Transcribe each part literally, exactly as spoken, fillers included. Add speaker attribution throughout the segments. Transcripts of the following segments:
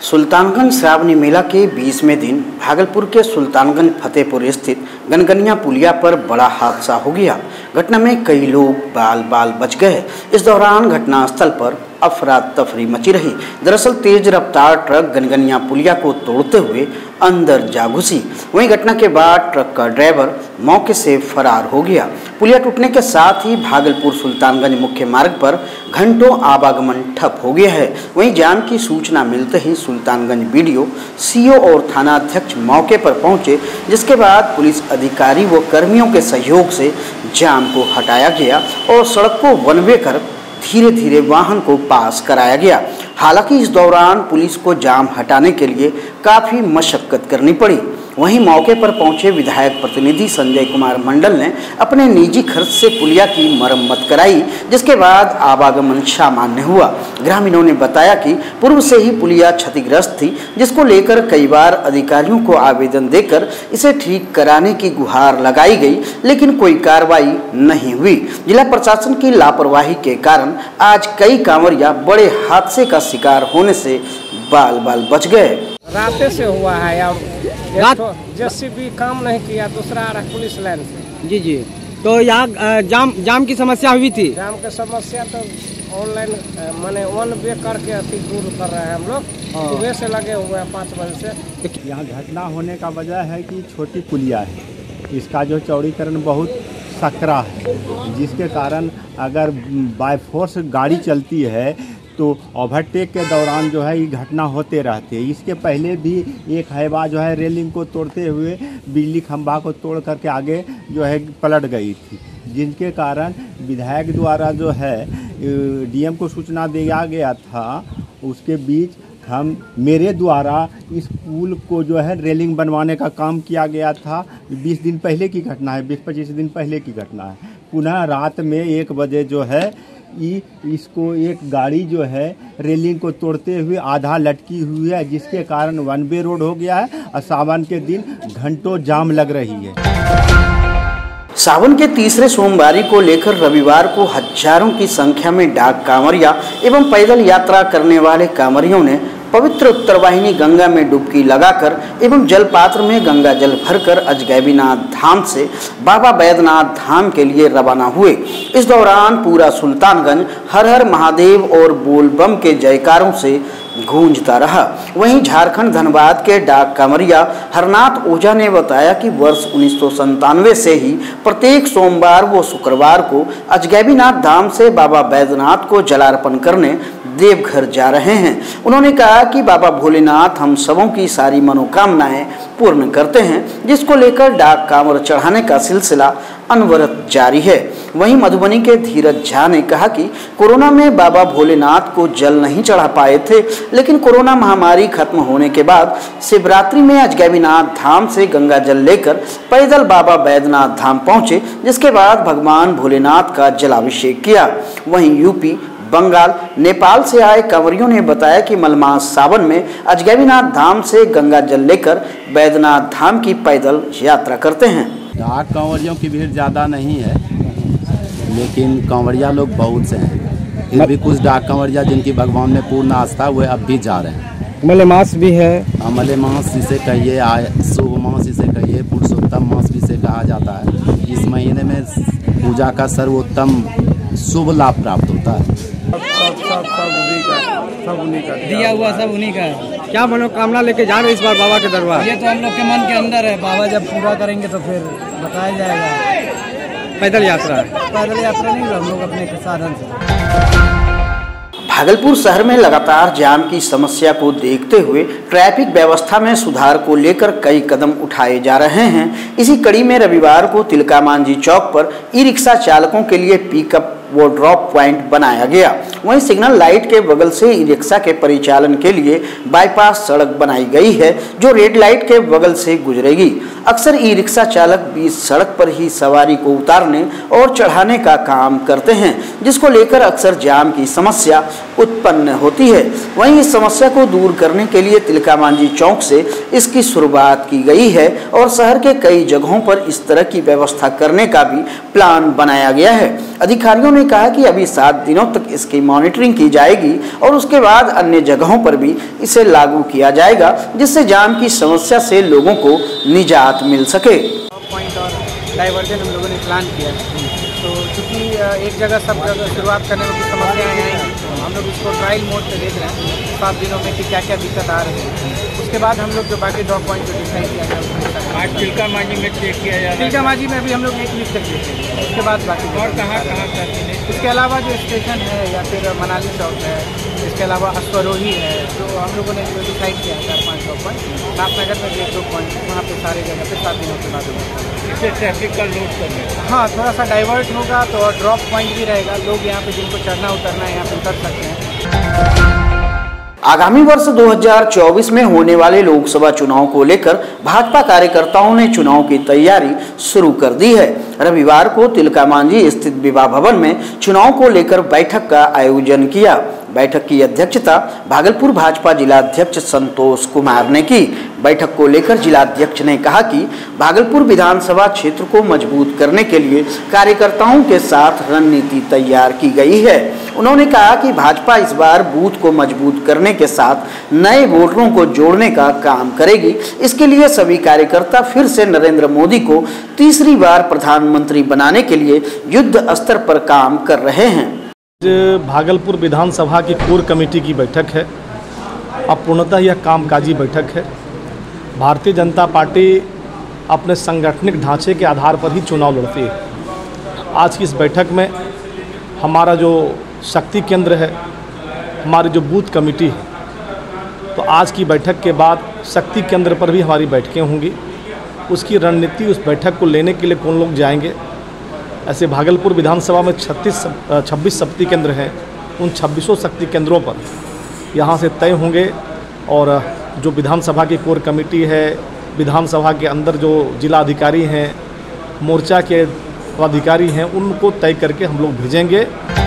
Speaker 1: सुल्तानगंज श्रावणी मेला के बीसवें दिन भागलपुर के सुल्तानगंज फतेहपुर स्थित गनगनिया पुलिया पर बड़ा हादसा हो गया। घटना में कई लोग बाल बाल बच गए। इस दौरान घटनास्थल पर अफरा तफरी मची रही। दरअसल तेज रफ्तार ट्रक गनगनिया पुलिया को तोड़ते हुए अंदर जा घुसी। वहीं घटना के बाद ट्रक का ड्राइवर मौके से फरार हो गया। पुलिया टूटने के साथ ही भागलपुर सुल्तानगंज मुख्य मार्ग पर घंटों आवागमन ठप हो गया है। वहीं जाम की सूचना मिलते ही सुल्तानगंज बीडीओ, सीओ और थाना अध्यक्ष मौके पर पहुंचे, जिसके बाद पुलिस अधिकारी व कर्मियों के सहयोग से जाम को हटाया गया और सड़क को वन वे कर धीरे धीरे वाहन को पास कराया गया। हालांकि इस दौरान पुलिस को जाम हटाने के लिए काफ़ी मशक्कत करनी पड़ी। वहीं मौके पर पहुंचे विधायक प्रतिनिधि संजय कुमार मंडल ने अपने निजी खर्च से पुलिया की मरम्मत कराई, जिसके बाद आवागमन सामान्य हुआ। ग्रामीणों ने बताया कि पूर्व से ही पुलिया क्षतिग्रस्त थी, जिसको लेकर कई बार अधिकारियों को आवेदन देकर इसे ठीक कराने की गुहार लगाई गई, लेकिन कोई कार्रवाई नहीं हुई। जिला प्रशासन की लापरवाही के कारण आज कई कांवरिया बड़े हादसे का शिकार होने से बाल बाल बच गए।
Speaker 2: रात से हुआ है और रात जेसीबी काम नहीं किया, दूसरा आ रहा पुलिस लाइन से।
Speaker 3: जी जी, तो यहाँ जाम जाम की समस्या हुई थी।
Speaker 2: जाम की समस्या तो ऑनलाइन माने वन वे करके अति दूर कर रहे हैं हम लोग, सुबह से लगे हुए हैं पाँच बजे से।
Speaker 4: यहाँ घटना होने का वजह है कि छोटी पुलिया है, इसका जो चौड़ीकरण बहुत सकरा है, जिसके कारण अगर बाय फोर्स गाड़ी चलती है तो ओवरटेक के दौरान जो है ये घटना होते रहते हैं। इसके पहले भी एक हैवा जो है रेलिंग को तोड़ते हुए बिजली खंभा को तोड़ करके आगे जो है पलट गई थी, जिनके कारण विधायक द्वारा जो है डीएम को सूचना दिया गया था। उसके बीच हम मेरे द्वारा इस पुल को जो है रेलिंग बनवाने का काम किया गया था। बीस दिन पहले की घटना है, बीस पच्चीस दिन पहले की घटना है। पुनः रात में एक बजे जो है इसको एक गाड़ी जो है रेलिंग को तोड़ते हुए आधा लटकी हुई है, जिसके कारण वन वे रोड हो गया है और सावन के दिन घंटों जाम लग रही है।
Speaker 1: सावन के तीसरे सोमवारी को लेकर रविवार को हजारों की संख्या में डाक कांवरिया एवं पैदल यात्रा करने वाले कांवरियों ने पवित्र उत्तरवाहिनी गंगा में डुबकी लगाकर एवं जल पात्र में गंगा जल भरकर अजगैबीनाथ धाम से बाबा बैद्यनाथ धाम के लिए रवाना हुए। इस दौरान पूरा सुल्तानगंज हर हर महादेव और बोलबम के जयकारों से गूंजता रहा। वहीं झारखंड धनबाद के डाक कांवरिया हरनाथ ओझा ने बताया कि वर्ष उन्नीस सौ संतानवे से ही प्रत्येक सोमवार व शुक्रवार को अजगैबीनाथ धाम से बाबा बैद्यनाथ को जलार्पण करने देवघर जा रहे हैं। उन्होंने कहा कि बाबा भोलेनाथ हम सबों की सारी मनोकामनाएं पूर्ण करते हैं, जिसको लेकर डाक कांवर चढ़ाने का सिलसिला अनवरत जारी है। वहीं मधुबनी के धीरज झा ने कहा कि कोरोना में बाबा भोलेनाथ को जल नहीं चढ़ा पाए थे, लेकिन कोरोना महामारी खत्म होने के बाद शिवरात्रि में अजगैबीनाथ धाम से गंगा जल लेकर पैदल बाबा बैद्यनाथ धाम पहुंचे, जिसके बाद भगवान भोलेनाथ का जलाभिषेक किया। वहीं यूपी, बंगाल, नेपाल से आए कांवरियों ने बताया कि मलमास सावन में अजगैबीनाथ धाम से गंगा जल लेकर बैद्यनाथ धाम की पैदल यात्रा करते हैं।
Speaker 5: डाक कांवरियों की भीड़ ज़्यादा नहीं है, लेकिन कांवरिया लोग बहुत से हैं। फिर भी कुछ डाक कांवरिया जिनकी भगवान में पूर्ण आस्था वो अब भी जा रहे हैं।
Speaker 3: मलेमास भी है।
Speaker 5: मलेमास जिसे कहिए, शुभ मास जिसे कहिए, पुरुषोत्तम मास भी से कहा जाता है। इस महीने में पूजा का सर्वोत्तम शुभ लाभ प्राप्त होता है।
Speaker 2: सब सब सब सब उन्हीं का, सब उन्हीं का
Speaker 3: दिया हुआ, सब उन्हीं का। क्या मनोकामना लेके जा रहे हैं इस बार बाबा के दरबार?
Speaker 6: ये तो हम लोग के मन के अंदर है, बाबा जब पूरा करेंगे तो फिर बताया जाएगा।
Speaker 3: पैदल यात्रा?
Speaker 6: पैदल यात्रा नहीं, हम लोग अपने साधन से।
Speaker 1: भागलपुर शहर में लगातार जाम की समस्या को देखते हुए ट्रैफिक व्यवस्था में सुधार को लेकर कई कदम उठाए जा रहे हैं। इसी कड़ी में रविवार को तिलका मांझी चौक पर ई रिक्शा चालकों के लिए पिकअप वो ड्रॉप पॉइंट बनाया गया। वहीं सिग्नल लाइट के बगल से ई रिक्शा के परिचालन के लिए बाईपास सड़क बनाई गई है, जो रेड लाइट के बगल से गुजरेगी। अक्सर ई रिक्शा चालक बीच सड़क पर ही सवारी को उतारने और चढ़ाने का काम करते हैं, जिसको लेकर अक्सर जाम की समस्या उत्पन्न होती है। वहीं इस समस्या को दूर करने के लिए तिलका मांझी चौक से इसकी शुरुआत की गई है और शहर के कई जगहों पर इस तरह की व्यवस्था करने का भी प्लान बनाया गया है। अधिकारियों उन्होंने कहा कि अभी सात दिनों तक इसकी मॉनिटरिंग की जाएगी और उसके बाद अन्य जगहों पर भी इसे लागू किया जाएगा, जिससे जाम की समस्या से लोगों को निजात मिल सके।
Speaker 6: पॉइंट और डाइवर्जन हम लोगों ने प्लान किया, तो चूँकि एक जगह सब जगह शुरुआत करने में कुछ समस्याएँ आएंगी, तो हम लोग इसको ट्रायल मोड पे देख रहे हैं सात दिनों में कि क्या क्या दिक्कत आ रही है। उसके बाद हम लोग जो बाकी ड्रॉप पॉइंट जो डिसाइड किया जाए, आज तिलका मांझी में चेक किया जा रहा है। तिलका मांझी में अभी हम लोग एक वीक तक देखेंगे, उसके बाद बाकी और कहाँ कहाँ करते हैं। इसके अलावा जो स्टेशन है या फिर मनाली चौक है, इसके अलावा अश्वरोही है, तो हम लोगों ने जो डिसाइड किया चार पाँच ड्रॉप पॉइंट, नाथनगर में भी एक दो पॉइंट, वहाँ पे सारे जगह पे सात दिनों के बाद होगा। इससे ट्रैफिक का लोड करने, हाँ थोड़ा सा डाइवर्ट होगा, तो ड्रॉप पॉइंट भी रहेगा, लोग यहाँ पे जिनको चढ़ना उतरना है यहाँ पे उतर सकते हैं।
Speaker 1: आगामी वर्ष दो हज़ार चौबीस में होने वाले लोकसभा चुनाव को लेकर भाजपा कार्यकर्ताओं ने चुनाव की तैयारी शुरू कर दी है। रविवार को तिलका मांझी स्थित विवाह भवन में चुनाव को लेकर बैठक का आयोजन किया। बैठक की अध्यक्षता भागलपुर भाजपा जिलाध्यक्ष संतोष कुमार ने की। बैठक को लेकर जिलाध्यक्ष ने कहा कि भागलपुर विधानसभा क्षेत्र को मजबूत करने के लिए कार्यकर्ताओं के साथ रणनीति तैयार की गई है। उन्होंने कहा कि भाजपा इस बार बूथ को मजबूत करने के साथ नए वोटरों को जोड़ने का काम करेगी। इसके लिए सभी कार्यकर्ता फिर से नरेंद्र मोदी को तीसरी बार प्रधानमंत्री बनाने के लिए युद्ध स्तर पर काम कर रहे हैं।
Speaker 7: भागलपुर विधानसभा की कोर कमेटी की बैठक है। अब पूर्णतः यह कामकाजी बैठक है। भारतीय जनता पार्टी अपने सांगठनिक ढांचे के आधार पर ही चुनाव लड़ती है। आज की इस बैठक में हमारा जो शक्ति केंद्र है, हमारी जो बूथ कमेटी है, तो आज की बैठक के बाद शक्ति केंद्र पर भी हमारी बैठकें होंगी। उसकी रणनीति, उस बैठक को लेने के लिए कौन लोग जाएंगे। ऐसे भागलपुर विधानसभा में छत्तीस छब्बीस शक्ति केंद्र हैं। उन छब्बीसों शक्ति केंद्रों पर यहाँ से तय होंगे और जो विधानसभा की कोर कमेटी है, विधानसभा के अंदर जो जिला अधिकारी हैं, मोर्चा के अधिकारी हैं, उनको तय करके हम लोग भेजेंगे।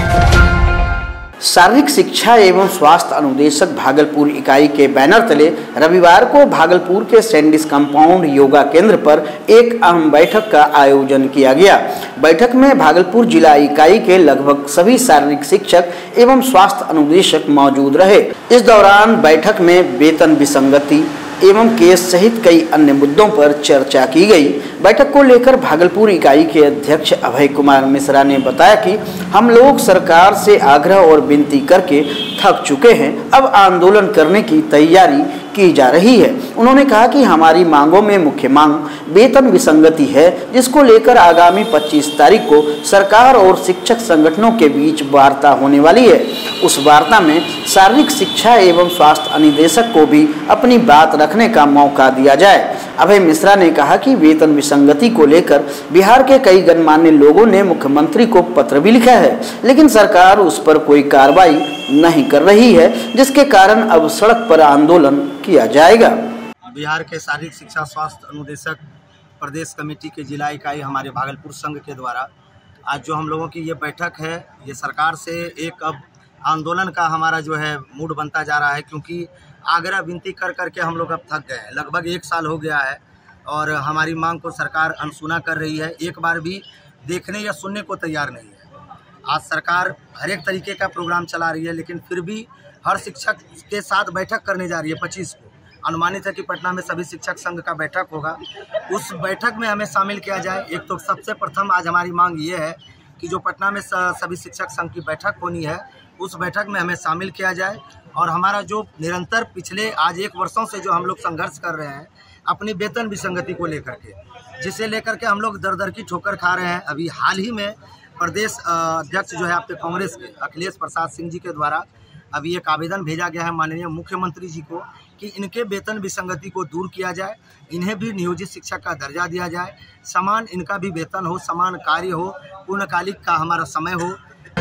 Speaker 1: शारीरिक शिक्षा एवं स्वास्थ्य अनुदेशक भागलपुर इकाई के बैनर तले रविवार को भागलपुर के सैंडिस कंपाउंड योगा केंद्र पर एक अहम बैठक का आयोजन किया गया। बैठक में भागलपुर जिला इकाई के लगभग सभी शारीरिक शिक्षक एवं स्वास्थ्य अनुदेशक मौजूद रहे। इस दौरान बैठक में वेतन विसंगति एवं केस सहित कई अन्य मुद्दों पर चर्चा की गई। बैठक को लेकर भागलपुर इकाई के अध्यक्ष अभय कुमार मिश्रा ने बताया कि हम लोग सरकार से आग्रह और विनती करके थक चुके हैं, अब आंदोलन करने की तैयारी की जा रही है। उन्होंने कहा कि हमारी मांगों में मुख्य मांग वेतन विसंगति है, जिसको लेकर आगामी पच्चीस तारीख को सरकार और शिक्षक संगठनों के बीच वार्ता होने वाली है। उस वार्ता में शारीरिक शिक्षा एवं स्वास्थ्य अनुदेशक को भी अपनी बात रखने का मौका दिया जाए। अभय मिश्रा ने कहा कि वेतन विसंगति को लेकर बिहार के कई गणमान्य लोगों ने मुख्यमंत्री को पत्र भी लिखा है, लेकिन सरकार उस पर कोई कार्रवाई नहीं कर रही है, जिसके कारण अब सड़क पर आंदोलन किया जाएगा।
Speaker 8: बिहार के शारीरिक शिक्षा स्वास्थ्य अनुदेशक प्रदेश कमेटी के जिला इकाई हमारे भागलपुर संघ के द्वारा आज जो हम लोगों की ये बैठक है, ये सरकार से एक अब आंदोलन का हमारा जो है मूड बनता जा रहा है, क्योंकि आग्रह विनती कर करके हम लोग अब थक गए हैं। लगभग एक साल हो गया है और हमारी मांग को सरकार अनसुना कर रही है, एक बार भी देखने या सुनने को तैयार नहीं है। आज सरकार हर एक तरीके का प्रोग्राम चला रही है, लेकिन फिर भी हर शिक्षक के साथ बैठक करने जा रही है। पच्चीस को अनुमानित है कि पटना में सभी शिक्षक संघ का बैठक होगा, उस बैठक में हमें शामिल किया जाए। एक तो सबसे प्रथम आज हमारी मांग ये है कि जो पटना में सभी शिक्षक संघ की बैठक होनी है, उस बैठक में हमें शामिल किया जाए और हमारा जो निरंतर पिछले आज एक वर्षों से जो हम लोग संघर्ष कर रहे हैं अपनी वेतन विसंगति को लेकर के, जिसे लेकर के हम लोग दर दर की ठोकर खा रहे हैं। अभी हाल ही में प्रदेश अध्यक्ष जो है आपके कांग्रेस के अखिलेश प्रसाद सिंह जी के द्वारा अभी एक आवेदन भेजा गया है माननीय मुख्यमंत्री जी को कि इनके वेतन विसंगति को दूर किया जाए, इन्हें भी नियोजित शिक्षक का दर्जा दिया जाए, समान इनका भी वेतन हो, समान कार्य हो, पूर्णकालिक का हमारा समय हो।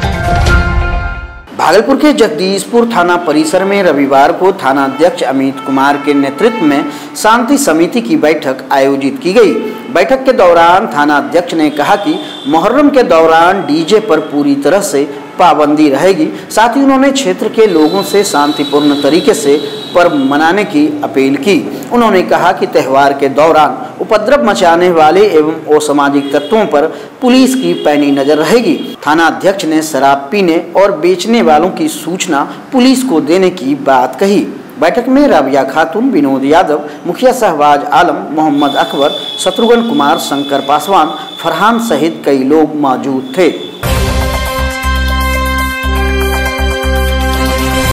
Speaker 1: भागलपुर के जगदीशपुर थाना परिसर में रविवार को थाना अध्यक्ष अमित कुमार के नेतृत्व में शांति समिति की बैठक आयोजित की गई। बैठक के दौरान थाना अध्यक्ष ने कहा कि मुहर्रम के दौरान डीजे पर पूरी तरह से पाबंदी रहेगी। साथ ही उन्होंने क्षेत्र के लोगों से शांतिपूर्ण तरीके से पर्व मनाने की अपील की। उन्होंने कहा कि त्यौहार के दौरान उपद्रव मचाने वाले एवं असामाजिक तत्वों पर पुलिस की पैनी नजर रहेगी। थाना अध्यक्ष ने शराब पीने और बेचने वालों की सूचना पुलिस को देने की बात कही। बैठक में राबिया खातून, विनोद यादव, मुखिया शहबाज आलम, मोहम्मद अकबर, शत्रुघ्न कुमार, शंकर पासवान, फरहान सहित कई लोग मौजूद थे।